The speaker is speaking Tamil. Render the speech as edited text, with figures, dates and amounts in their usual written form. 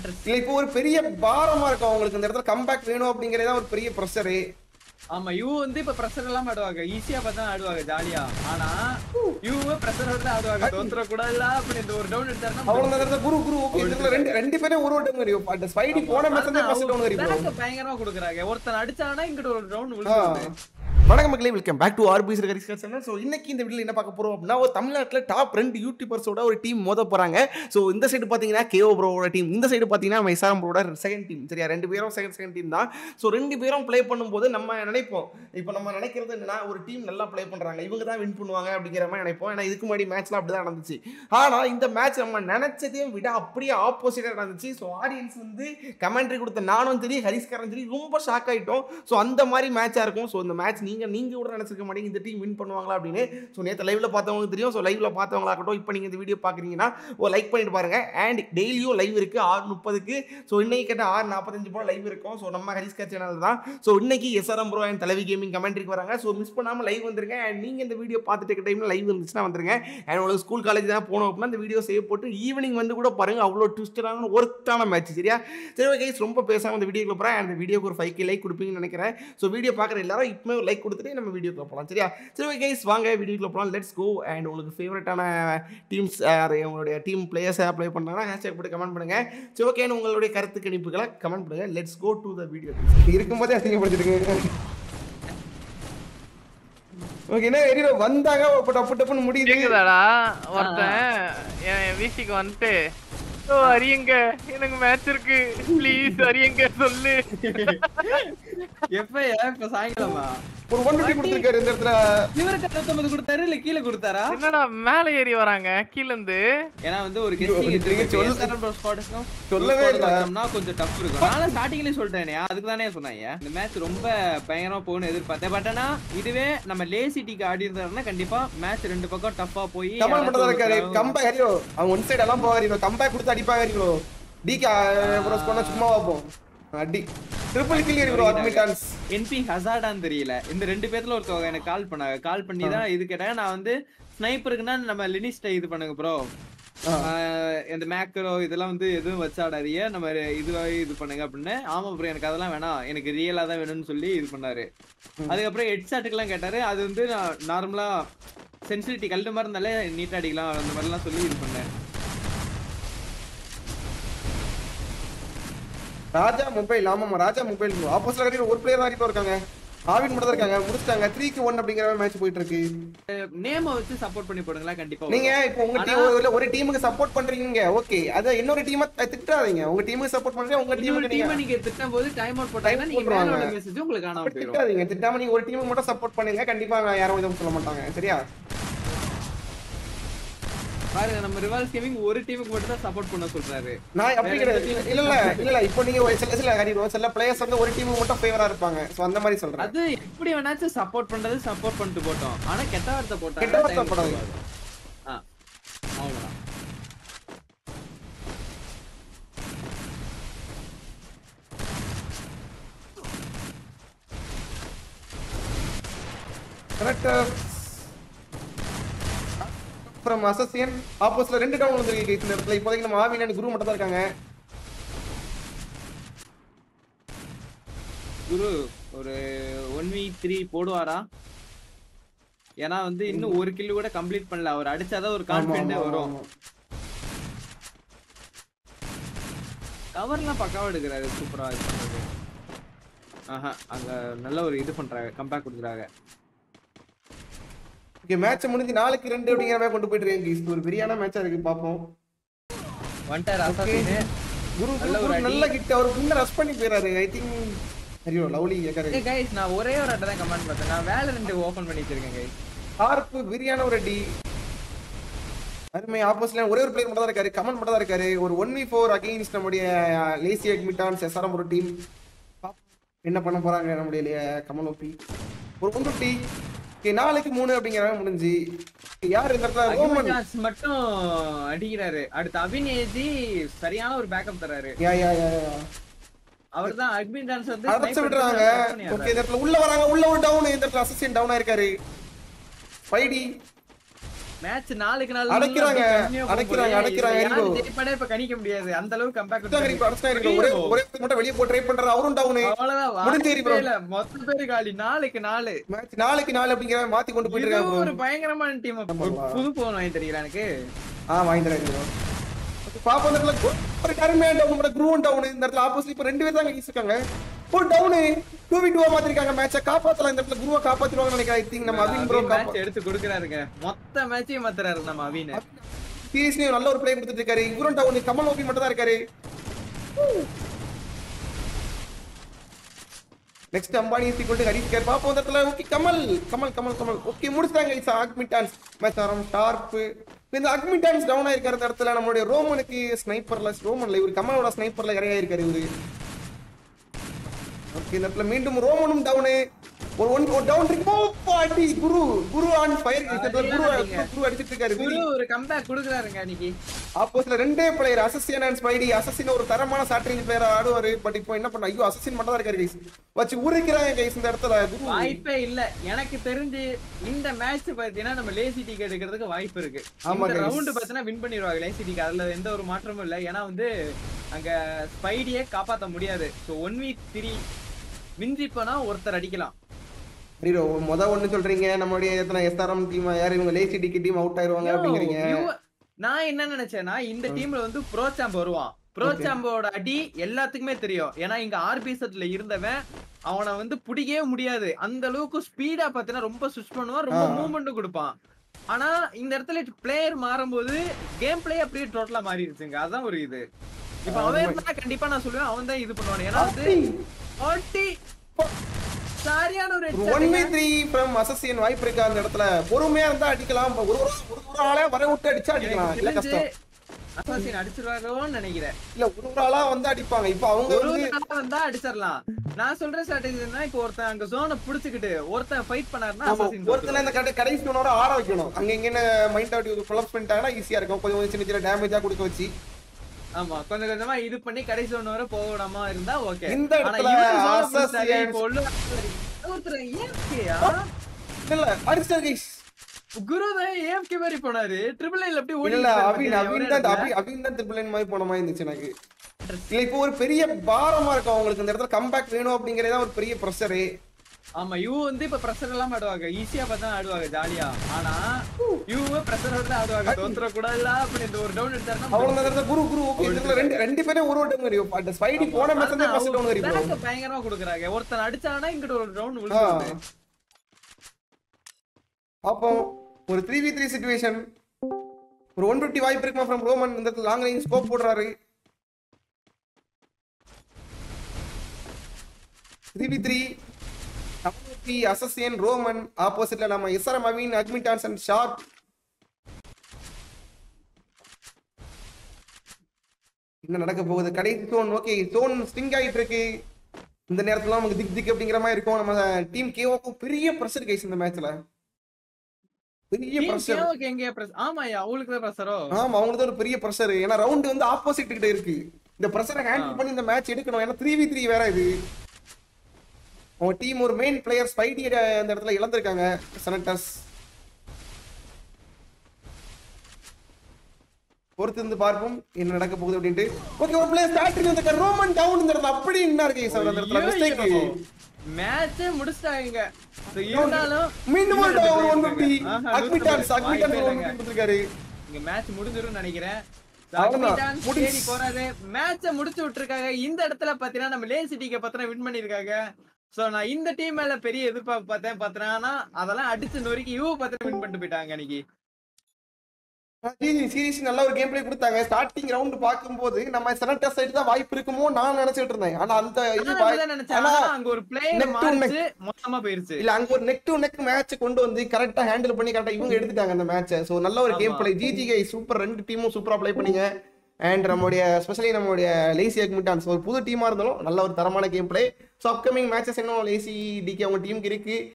இல்ல இப்போ ஒரு பெரிய பாரமா இருக்கு உங்களுக்கு இந்த இடத்துல கம்பேக் வேணும் அப்படிங்கறதே ஒரு பெரிய பிரஷர். ஆமா யூ வந்து இப்ப பிரஷர் எல்லாம் ஆடுவாங்க, ஈஸியா பார்த்தா ஆடுவாங்க ஜாலியா. ஆனா யூ பிரஷரோட தான் ஆடுவாங்க, தோத்துற கூடாதுல அப்படி இந்த ஒரு டவுன் எடுத்தாருன்னா அவங்க அந்த குரு குரு ஓகே இதுல ரெண்டு பேரும் ஒரு டவுன் வரையும் அந்த ஸ்பைடி போன மேட்ச்ல ஃபர்ஸ்ட் டவுன் வரையும் பயங்கரமா கொடுக்குறாங்க. ஒருத்தன் அடிச்சானா இங்க ஒரு டவுன் விழுந்துருது. வணக்கம் மக்களே, வெல்கம் பேக் டு ஆர்பிஸ் கரிஸ்கர் சேனல். ஸோ இன்னைக்கு இந்த வீடியோவில் என்ன பார்க்க போறோம் அப்படின்னா, ஒரு தமிழ்நாட்டில் டாப் 2 யூடியூபர்ஸோட ஒரு டீம் மோத போறாங்க. ஸோ இந்த சைடு பார்த்தீங்கன்னா கேஓ ப்ரோவோட டீம், இந்த சைடு பார்த்தீங்கன்னா நம்ம SRM ப்ரோட செகண்ட் டீம். சரியா, 2 பேரும் செகண்ட் டீம் தான். ஸோ 2 பேரும் ப்ளே பண்ணும்போது நம்ம நினைப்போம், இப்போ நம்ம நினைக்கிறது என்னன்னா ஒரு டீம் நல்லா ப்ளே பண்றாங்க, இவங்க தான் வின் பண்ணுவாங்க அப்படிங்கிற மாதிரி நினைப்போம். ஏன்னா இதுக்கு முன்னாடி மேட்ச்லாம் அப்படி தான் நடந்துச்சு. ஆனால் இந்த மேட்ச் நம்ம நினைச்சதையும் விட அப்படியே ஆப்போசிட்டாக நடந்துச்சு. ஸோ ஆடியன்ஸ் வந்து கமெண்ட்ரி கொடுத்த நானும் சரி ஹரிஸ்கரன் சரி ரொம்ப ஷாக் ஆகிட்டோம். ஸோ அந்த மாதிரி மேட்சாக இருக்கும். ஸோ இந்த மேட்ச் நீங்க கூட நினைச்சிருக்க மாட்டீங்க இந்த டீம் வின் பண்ணுவாங்களா அப்படின்னு. ஸோ நேற்று லைவ்ல பார்த்தவங்களுக்கு தெரியும். ஸோ லைவ்ல பார்த்தவங்களா இருக்கட்டும், இப்போ நீங்க இந்த வீடியோ பார்க்குறீங்கன்னா ஒரு லைக் பண்ணிட்டு பாருங்க. அண்ட் டெய்லியும் லைவ் இருக்கு 6:30க்கு. ஸோ இன்னைக்கு கேட்ட 6:45 போல லைவ் இருக்கும். ஸோ நம்ம ஹரிஸ்கர் சேனல் தான். ஸோ இன்னைக்கு SRM ப்ரோ அண்ட் தலைவி கேமிங் கமெண்ட்ரிக்கு வராங்க. ஸோ மிஸ் பண்ணாமல் லைவ் வந்துருங்க. அண்ட் நீங்க இந்த வீடியோ பார்த்துட்டு இருக்க டைம்ல லைவ் இருந்துச்சுன்னா வந்துருங்க. அண்ட் உங்களுக்கு ஸ்கூல் காலேஜ் தான் போனோம் அப்படின்னா இந்த வீடியோ சேவ் போட்டு ஈவினிங் வந்து கூட பாருங்க. அவ்வளோ ட்விஸ்டரான ஒர்த்தான மேட்ச். சரியா, சரி ஓகே, ரொம்ப பேசாமல் இந்த வீடியோக்கு போகிறேன். அந்த வீடியோக்கு ஒரு 5K லைக் கொடுப்பீங்கன்னு நினைக்கிறேன். ஸோ வீடியோ பார்க்குற எல்லாரும் இப்போ ஒரு லைக் கொடுத்துட்டு நம்ம வீடியோக்கு போகலாம். சரியா, சரி ஓகே கைஸ், வாங்க வீடியோக்குள்ள போகலாம். Let's go. அண்ட் உங்களுக்கு ஃபேவரட்டான டீம்ஸ் உங்களுடைய டீம் பிளேயர்ஸ் அப்ளை பண்ணாங்கன்னா ஹேஷ்டேக் போட்டு கமெண்ட் பண்ணுங்க. சரி ஓகே, உங்களுடைய கருத்து கணிப்புகளை கமெண்ட் பண்ணுங்க. Let's go to the video. இருக்கும்போதே அசிங்கப்படுத்திருக்கீங்க. ஓகே, என்ன எரிரோ வந்தாங்க டப்பு டப்புன்னு முடியுது. கேக்குதாடா? ஒருத்தன் என் வீசிக்கு வந்துட்டு அரியங்க எனக்கு மேட்ச் இருக்கு ப்ளீஸ் அரியங்க சொல்லு. இப்ப சாயங்காலமா ஒரு 150 கொடுத்திருக்காரு இந்த இடத்துல. இவருக்கு 99 கொடுத்தாரு இல்ல கீழ கொடுத்தாரா? என்னடா மேல ஏறி வராங்க கீழ இருந்து? ஏன்னா வந்து ஒரு கெஸ்டிங் சொல்லவே இல்லனா கொஞ்சம் டஃப் இருக்கும். நான் ஸ்டார்டிங்லயே சொல்லிட்டேனே, அதுக்கு தானே சொன்னாங்க இந்த மேட்ச் ரொம்ப பயங்கரமா போகும்னு எதிர்பார்த்தேன். பட் ஆனா இதுவே நம்ம லேசி டீக்கு ஆடி இருந்தாருன்னா கண்டிப்பா மேட்ச் 2 பக்கம் டஃப்பா போய் கமல் மட்டும் தான் இருக்காரு. கம்பேக் ஹரியோ அவங்க ஒன் சைடு எல்லாம் போவாரீங்க, கம்பேக் கொடுத்து அடிப்பாங்க ஹரியோ. டிகே ப்ரோஸ் பண்ண சும்மா பாப்போம் அடி ட்ரிபிள் கில் ஹரியோ. அட்மிட்டன்ஸ் என்பி ஹசார்டான்னு தெரியல. இந்த 2 பேர்ல ஒருத்தவங்க எனக்கு கால் பண்ணி தான் இது கேட்டாங்க. நான் வந்து ஸ்னைப்பருக்குன்னா நம்ம லினிஸ்ட இது பண்ணுங்க ப்ரோ, இந்த மேக்கரோ இதெல்லாம் வந்து எதுவும் வச்சாடாரிய நம்ம இது பண்ணுங்க அப்படின்னு. ஆமா ப்ரோ எனக்கு அதெல்லாம் வேணாம், எனக்கு ரியலா தான் வேணும்னு சொல்லி இது பண்ணாரு. அதுக்கப்புறம் ஹெட்ஷாட்டுக்கு எல்லாம் கேட்டாரு. அது வந்து நான் நார்மலா சென்சிட்டிவிட்டி கல்டு மாதிரி இருந்தாலே நீட்டா அடிக்கலாம் அந்த மாதிரிலாம் சொல்லி இது பண்ணேன். ராஜா மொபைல், ஆமாமா ராஜா மொபைல். ஆப்போசிட்ல கட்டி ஒரு பிளேயர் தான் இருக்காங்க. ஆவின் மட்டும் தான் இருக்காங்க. முடிச்சிட்டாங்க. 3-1 அப்படிங்கிற மேட்ச் போயிட்டு இருக்கு. நேம வச்சு சப்போர்ட் பண்ணி போடுங்களா கண்டிப்பா. நீங்க இப்போ உங்க டீம் ஒரு டீமுக்கு சப்போர்ட் பண்றீங்க, ஓகே, அத இன்னொரு டீமை திட்டாதீங்க. உங்க டீமுக்கு சப்போர்ட் பண்றீங்க, உங்க டீமுக்கு நீங்க திட்டும்போது டைம் அவுட் போட்டாங்கன்னா நீங்க மேலோட மெசேஜ் உங்களுக்கு காணாம போயிடும். திட்டாதீங்க. திட்டாம நீங்க ஒரு டீமுக்கு மட்டும் சப்போர்ட் பண்ணுங்க, கண்டிப்பா யாரும் எதுவும் சொல்ல மாட்டாங்க. சரியா, பாருங்க நம்ம ரிவால்ஸ் கேமிங் ஒரு டீமுக்கு மட்டும் தான் சப்போர்ட் பண்ண சொல்றாரு. நான் அப்படி கிடையாது. இல்ல இப்போ நீங்க சில பிளேயர்ஸ் வந்து ஒரு டீமுக்கு மட்டும் ஃபேவரா இருப்பாங்க. சோ அந்த மாதிரி சொல்றேன். அது எப்படி வேணாச்சும் சப்போர்ட் பண்றது சப்போர்ட் பண்ணிட்டு போட்டோம். ஆனா கெட்ட வார்த்தை போட்டா கெட்ட வார்த்தை போடாதீங்க. அவ்வளவுதான். கரெக்ட்டா from assassin ஆப்போசிட்ல 2 டவுன் வந்திருக்கு गाइस. இந்த இடத்துல இப்போதைக்கு நம்ம ஆவின் அண்ட் குரு மட்டும் தான் இருக்காங்க. குரு ஒரு 1v3 போடுவாரா? ஏன்னா வந்து இன்னும் ஒரு கில் கூட கம்ப்ளீட் பண்ணல. அவர் அடிச்சாதான் ஒரு கான்ஃபிடென்ட் வரும். கவர்லாம் பக்காவா எடுக்கிறாரு, சூப்பரா இது பண்றது. அங்க நல்ல ஒரு இது பண்றாங்க, கம்பேக் கொடுக்குறாங்க. ஓகே, மேட்ச் முடிஞ்சு 4-2 அப்படிங்கிற மாதிரி கொண்டு போயிட்டு இருக்கேன் गाइस. ஒரு பிரியாண மேட்சா இருக்கு, பாப்போம். ஒன்டர் அசாசின் குரு நல்ல கிட்ட அவர் முன்ன ரஷ் பண்ணி போறாரு. ஐ திங்க் ஹரியோ லவ்லி கேக்குறாரு. ஏய் गाइस, நான் ஒரே ஒரு அட்டை தான் கமெண்ட் பார்த்தேன். நான் வேற 2 ஓபன் பண்ணி வச்சிருக்கேன் गाइस. ஷார்ப் பிரியாண ஒரு அடி அருமை. ஆப்போசிட்ல ஒரே ஒரு பிளேயர் மட்டும் தான் இருக்காரு, கமெண்ட் மட்டும் தான் இருக்காரு. ஒரு 1v4 அகைன்ஸ்ட் நம்முடைய லேசி அட்மிட்டான்ஸ் SRM ஒரு டீம். என்ன பண்ண போறாங்க நம்முடைய கமல் ஓபி. ஒரு 150 4-3 அப்படிங்கிற முடிஞ்சு. யார் இந்த இடத்துல ரோமன் மட்டும் அடிக்கிறாரு. அடுத்து அபினேஜி சரியான ஒரு பேக்கப் தராரு. அவர்தான் அட்மின் டான்ஸ் வந்து அடிச்சு விடுறாங்க. ஓகே, இந்த இடத்துல உள்ள வராங்க. உள்ள ஒரு டவுன். இந்த இடத்துல அசிஸ்டன்ட் டவுன் ஆயிருக்காரு. ஃபைடி மேட்ச் நாளுக்கு நாள் அடக்குறாங்க ஜெயிப்பானே இப்ப கணிக்க முடியாது அந்த அளவுக்கு கம்பேக் ஒரே மட்டும் வெளிய போய் ட்ரை பண்றாரு அவரும் டவுன் அவ்வளவுதான் மொத்த பேரு காலி நாளுக்கு நாலு அப்படிங்கிற மாத்தி கொண்டு போயிட்டு இருக்காங்க ஒரு பயங்கரமான டீம் புது போன் வாங்கி தெரியல எனக்கு வாங்கி தரேன் பாப்பா இந்த இடத்துல ஒரு கருமையா டவுன் க்ரூவன் டவுன் இந்த இடத்துல ஆப்போசிட் இப்ப 2 பேர் தான் இருக்காங்க ஒரு டவுன் 2v2 மாத்திருக்காங்க மேட்ச காப்பாத்தலாம் இந்த இடத்துல குருவா காப்பாத்திடுவாங்கன்னு நினைக்கிறேன் ஐ திங்க் நம்ம அவின் ப்ரோ மேட்ச் எடுத்து கொடுக்கறாருங்க மொத்த மேட்சையும் மாத்துறாரு நம்ம அவின் சீரியஸ்லி நல்ல ஒரு ப்ளே கொடுத்துட்டு இருக்காரு இவரும் டவுன் கமல் ஓபி மட்டும் தான் இருக்காரு next Ambani is equal to Harish கேர் பாப்போம் இந்த இடத்துல ஓகே கமல் ஓகே முடிச்சாங்க இட்ஸ் அக்மிட்டான்ஸ் மேட்ச் ஆரம் ஷார்ப் இந்த அக்மிட்டான்ஸ் டவுன் ஆயிருக்கிற இந்த இடத்துல நம்மளுடைய ரோமனுக்கு ஸ்னைப்பர்ல இவர் கமலோட ஸ்னைப்பர்ல இறங்கி ஆயிருக்காரு இவரு ஓகே இந்த இடத்துல மீண்டும் ரோமனும் டவுன் ஒரு டவுன் இருக்கு பாட்டி குரு ஆன் ஃபயர் குரு அடிச்சிட்டு இருக்காரு குரு ஒரு கம்பேக் கொடுக்கறாருங்க இன்னைக்கு ஆப்போசிட்ல ரெண்டே player assassin and Spidey assassin ஒரு தரமான சாட்ரிங் பிளேயர் ஆடுவாரு பட் இப்போ என்ன பண்ண ஐயோ அசசின் மட்டும் தான் இருக்காரு கைஸ் வச்சு உரிக்கிறாங்க கைஸ் இந்த இடத்துல குரு வாய்ப்பே இல்ல எனக்கு தெரிஞ்சு இந்த மேட்ச் பாத்தீங்கன்னா நம்ம லேசி டிக்கெட் எடுக்கிறதுக்கு வாய்ப்பு இருக்கு இந்த ரவுண்ட் பார்த்தா வின் பண்ணிடுவாங்க லேசி டிக்கெட் அதுல எந்த ஒரு மாற்றமும் இல்ல ஏன்னா வந்து அங்க ஸ்பைடியே காப்பாற்ற முடியாது சோ 1v3 மிஞ்சி போனா ஒருத்தர் அடிக்கலாம் ஒண்ணு சொல்றீங்க நம்மளுடைய SRM டீம் யார் இவங்க லேசி டிக்கெட் டீம் அவுட் ஆயிருவாங்க அப்படிங்கறீங்க நான் என்ன நினைச்சேன்னா இந்த டீம்ல வந்து ப்ரோ சாம்ப் வருவான் ப்ரோ சாம்போட அடி எல்லாத்துக்குமே தெரியும் ஏன்னா இங்க ஆர்பி செட்ல இருந்தவன் அவனை வந்து பிடிக்கவே முடியாது அந்த அளவுக்கு ஸ்பீடா பாத்தீங்கன்னா ரொம்ப சுவிட்ச் பண்ணுவான் ரொம்ப மூவ்மெண்ட் கொடுப்பான் ஆனா இந்த இடத்துல பிளேயர் மாறும்போது கேம் பிளே அப்படியே டோட்டலா மாறிடுச்சுங்க அதான் ஒரு இது இப்ப அவன் இருந்தா கண்டிப்பா நான் சொல்லுவேன் அவன் தான் இது பண்ணுவான் ஏன்னா வந்து சரியான ஒரு 1v3 from அசசின் வாய்ப்பு இருக்கு அந்த இடத்துல பொறுமையா இருந்தா அடிக்கலாம் ஒரு ஆளே வர விட்டு அடிச்சா அடிக்கலாம் இல்ல கஷ்டம் அசசின் அடிச்சிருவாங்கன்னு நினைக்கிறேன் இல்ல ஒரு ஆளா வந்து அடிப்பாங்க இப்போ அவங்க வந்தா அடிச்சிரலாம் நான் சொல்ற ஸ்ட்ராட்டஜினா இப்போ ஒருத்தன் அங்க ஜோனை புடிச்சிட்டு ஒருத்தன் ஃபைட் பண்ணாருன்னா அசசின் ஒருத்தன் இந்த கடைசி ஜோனோட ஆட வைக்கணும் அங்க இங்க மைண்ட் அவுட் கொலாப்ஸ் பண்ணிட்டாங்கன்னா ஈஸியா இருக்கும் கொஞ்சம் சின்ன சின்ன டேமேஜா கொடுக்க வச்சு ஆமா கொஞ்சம் கொஞ்சமா இது பண்ணி கடைசி ஒன்னு வர போகணுமா இருந்தா ஓகே இந்த இடத்துல இல்ல அடிச்சர் கைஸ் குரு தான் ஏஎஃப்கே மாதிரி போனாரு ட்ரிபிள் லைன்ல அப்படியே ஓடி இல்ல அபின் தான் ட்ரிபிள் லைன் மாதிரி போன மாதிரி இருந்துச்சு எனக்கு இல்ல இப்போ ஒரு பெரிய பாரமா இருக்கும் அவங்களுக்கு இந்த இடத்துல கம்பேக் வேணும் அப்படிங்கறதே ஒரு பெரிய பிரஷர் ஆமா யூ வந்து இப்ப பிரஷர் எல்லாம் ஆடுவாங்க ஈஸியா பார்த்தா ஆடுவாங்க ஜாலியா ஆனா யூ பிரஷரோட ஆடுவாங்க தோத்துற கூடாதுல அப்படி இந்த ஒரு டவுன் எடுத்தாருன்னா அவங்க அந்த குரு ஓகே இதுல ரெண்டு பேரும் ஒரு டவுன் வரையும் அந்த ஸ்பைடி போன மேட்ச்ல ஃபர்ஸ்ட் டவுன் வரையும் பேக் பயங்கரமா கொடுக்கறாங்க ஒருத்தன் அடிச்சானா இங்க ஒரு டவுன் விழுந்துது அப்போ ஒரு 3v3 சிச்சுவேஷன் ஒரு 150 வாய்ப்பு இருக்குமா फ्रॉम ரோமன் இந்த லாங் ரேஞ்ச் ஸ்கோப் போடுறாரு 3v3 அசசின் ரோமன் ஆப்போசிட்ல நம்ம SRM அவின் அட்மிட்டான்ஸ் அண்ட் ஷார்ப் என்ன நடக்க போகுது கடைசி ஜோன் ஓகே ஜோன் ஸ்டிங் ஆயிட்டு இருக்கு இந்த நேரத்துல நமக்கு திக் அப்படிங்கிற மாதிரி இருக்கும் நம்ம டீம் கேஓக்கு பெரிய பிரஷர் கைஸ் இந்த மேட்ச்ல பெரிய பிரஷர் ஆமாயா அவங்களுக்கு பிரஷரோ ஆமா அவங்களுக்கு ஒரு பெரிய பிரஷர் ஏன்னா ரவுண்ட் வந்து ஆப்போசிட் கிட்ட இருக்கு இந்த பிரஷரை ஹேண்டில் பண்ணி இந்த மேட்ச் எடுக்கணும் ஏன்னா 3v3 வேற இது அவங்க டீம் ஒரு மெயின் பிளேயர் ஸ்பைடி அந்த இடத்துல இழந்திருக்காங்க செனட்டர்ஸ் பொறுத்து இருந்து பார்ப்போம் என்ன நடக்க போகுது அப்படின்ட்டு ஓகே ஒரு பிளேயர் ஸ்டார்டிங் வந்து ரோமன் டவுன் இந்த இடத்துல அப்படி என்ன இருக்கு சார் அந்த இடத்துல மிஸ்டேக் மேட்ச் முடிச்சிட்டாங்க இருந்தாலும் மீண்டும் ஒரு 150 அக்மிட்டான்ஸ் கொடுத்திருக்காரு இங்க மேட்ச் முடிஞ்சிரும்னு நினைக்கிறேன் தேடி போறாரு மேட்ச முடிச்சு விட்டுருக்காங்க இந்த இடத்துல பாத்தீங்கன்னா நம்ம லேசி டிக்கெட் பத்திரம் வின் பண்ணிருக்காங்க சோ நான் இந்த டீம் மேல பெரிய எதிர்பார்ப்பு பார்த்தேன் ஆனா அதெல்லாம் அடிச்சு நொறுக்கி யூ பத்திரம் வின் பண்ணிட்டு போயிட்டாங்க அன்னைக்கு சீரிஸ் நல்ல ஒரு கேம் பிளே கொடுத்தாங்க ஸ்டார்டிங் ரவுண்ட் பாக்கும்போது நம்ம செனட்டர் சைடு தான் வாய்ப்பு இருக்குமோ நான் நினைச்சிட்டு இருந்தேன் ஆனா அந்த இது அங்க ஒரு பிளேயர் மார்ச் மொத்தமா போயிருச்சு இல்ல அங்க ஒரு நெக் டு நெக் மேட்ச் கொண்டு வந்து கரெக்ட்டா ஹேண்டில் பண்ணி கரெக்ட்டா இவங்க எடுத்துட்டாங்க அந்த மேட்சை சோ நல்ல ஒரு game play GG guy super ரெண்டு டீமும் சூப்பரா ப்ளே பண்ணீங்க அண்ட் நம்மளுடைய ஸ்பெஷலி நம்மளுடைய லேசி அக்மிட்டான்ஸ் ஒரு புது டீமா இருந்தாலும் நல்ல ஒரு தரமான game play so upcoming matches இன்னும் லேசி டிகே அவங்க டீமுக்கு இருக்கு